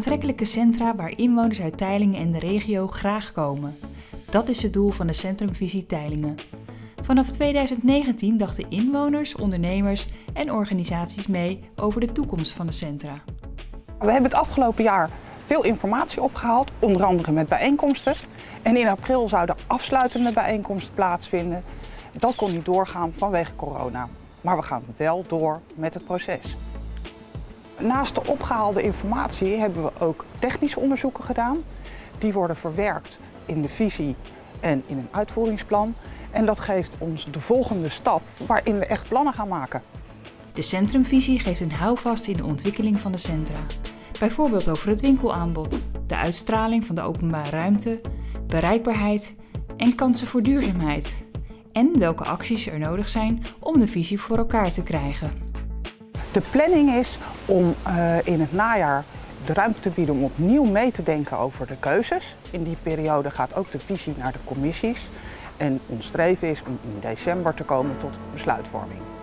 Aantrekkelijke centra waar inwoners uit Teylingen en de regio graag komen. Dat is het doel van de Centrumvisie Teylingen. Vanaf 2019 dachten inwoners, ondernemers en organisaties mee over de toekomst van de centra. We hebben het afgelopen jaar veel informatie opgehaald, onder andere met bijeenkomsten. En in april zouden afsluitende bijeenkomsten plaatsvinden. Dat kon niet doorgaan vanwege corona. Maar we gaan wel door met het proces. Naast de opgehaalde informatie hebben we ook technische onderzoeken gedaan. Die worden verwerkt in de visie en in een uitvoeringsplan. En dat geeft ons de volgende stap waarin we echt plannen gaan maken. De Centrumvisie geeft een houvast in de ontwikkeling van de centra. Bijvoorbeeld over het winkelaanbod, de uitstraling van de openbare ruimte, bereikbaarheid en kansen voor duurzaamheid. En welke acties er nodig zijn om de visie voor elkaar te krijgen. De planning is om in het najaar de ruimte te bieden om opnieuw mee te denken over de keuzes. In die periode gaat ook de visie naar de commissies. En ons streven is om in december te komen tot besluitvorming.